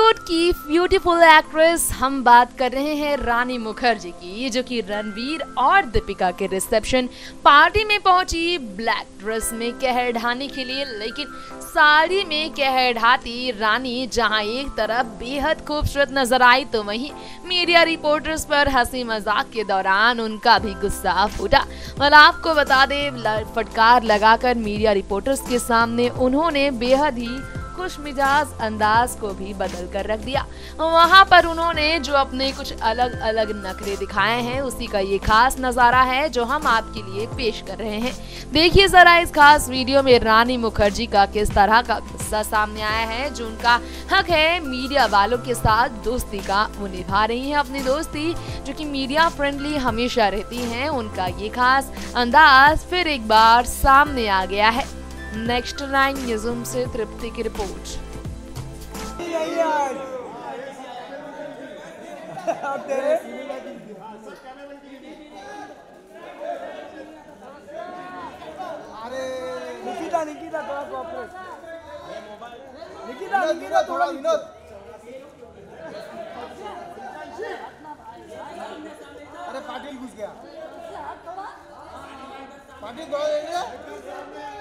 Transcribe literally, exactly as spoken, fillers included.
बॉलीवुड की beautiful actress हम बात कर रहे हैं रानी मुखर्जी की, जो कि रणवीर और दीपिका के रिसेप्शन पार्टी में पहुंची ब्लैक ड्रेस में कहर ढाने के लिए। लेकिन साड़ी में कहर ढाती रानी जहां एक तरफ बेहद खूबसूरत नजर आई, तो वहीं मीडिया रिपोर्टर्स पर हंसी मजाक के दौरान उनका भी गुस्सा फूटा। और आपको बता दें, फटकार लगाकर मीडिया रिपोर्टर्स के सामने उन्होंने बेहद ही खुश मिजाज अंदाज को भी बदल कर रख दिया। वहां पर उन्होंने जो अपने कुछ अलग अलग नखरे दिखाए हैं, उसी का ये खास नजारा है जो हम आपके लिए पेश कर रहे हैं। देखिए जरा इस खास वीडियो में रानी मुखर्जी का किस तरह का गुस्सा सामने आया है। जो उनका हक है मीडिया वालों के साथ दोस्ती का, वो निभा रही है अपनी दोस्ती जो कि मीडिया फ्रेंडली हमेशा रहती है। उनका ये खास अंदाज फिर एक बार सामने आ गया है। नेक्स्ट नाइन न्यूज़ से तृप्ति की रिपोर्ट। निकिता निकिता थोड़ा कोऑपरेट, निकिता निकिता थोड़ा विनोद। अरे पाटिल घुस गया, पाटिल दौड़